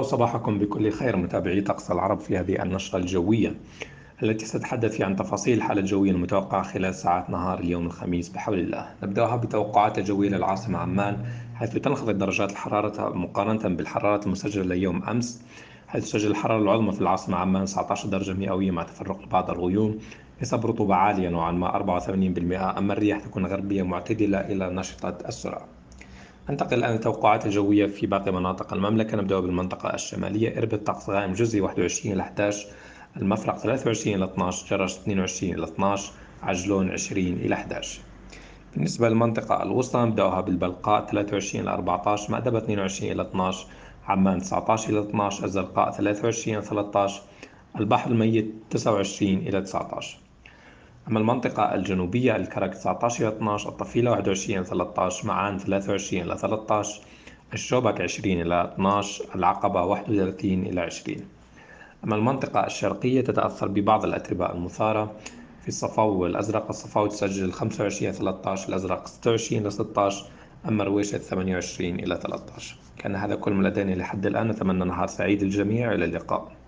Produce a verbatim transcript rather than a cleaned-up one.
صباحكم بكل خير متابعي طقس العرب في هذه النشرة الجوية التي ستتحدث عن تفاصيل الحالة الجوية المتوقعة خلال ساعات نهار اليوم الخميس بحول الله. نبدأها بتوقعات الجوية للعاصمة عمان، حيث تنخفض درجات الحرارة مقارنة بالحرارة المسجلة يوم أمس، حيث تسجل الحرارة العظمى في العاصمة عمان تسعة عشر درجة مئوية مع تفرق بعض الغيوم. نسب رطوبة عالية نوعا ما أربعة وثمانين بالمئة، أما الرياح تكون غربية معتدلة إلى نشطة السرعة. ننتقل الآن للتوقعات الجوية في باقي مناطق المملكة. نبدأ بالمنطقة الشمالية. إربد طقس غائم جزئي واحد وعشرين إلى أحد عشر، المفرق ثلاثة وعشرين إلى اثني عشر، جرش اثنين وعشرين إلى اثني عشر، عجلون عشرين إلى أحد عشر. بالنسبة للمنطقة الوسطى نبدأها بالبلقاء ثلاثة وعشرين إلى أربعة عشر، مأدبة اثنين وعشرين إلى اثني عشر، عمان تسعة عشر إلى اثني عشر، الزرقاء ثلاثة وعشرين إلى ثلاثة عشر، البحر الميت تسعة وعشرين إلى تسعة عشر. أما المنطقة الجنوبية الكرك تسعة عشر إلى اثني عشر، الطفيلة واحد وعشرين إلى ثلاثة عشر، معان ثلاثة وعشرين إلى ثلاثة عشر، الشوبك عشرين إلى اثني عشر، العقبة واحد وثلاثين إلى عشرين. أما المنطقة الشرقية تتأثر ببعض الأتربة المثارة. في الصفو والأزرق، الصفو تسجل خمسة وعشرين إلى ثلاثة عشر، الأزرق ستة وعشرين إلى ستة عشر، أما رويشة ثمانية وعشرين إلى ثلاثة عشر. كان هذا كل ما لدينا لحد الآن. نتمنى نهار سعيد للجميع، إلى اللقاء.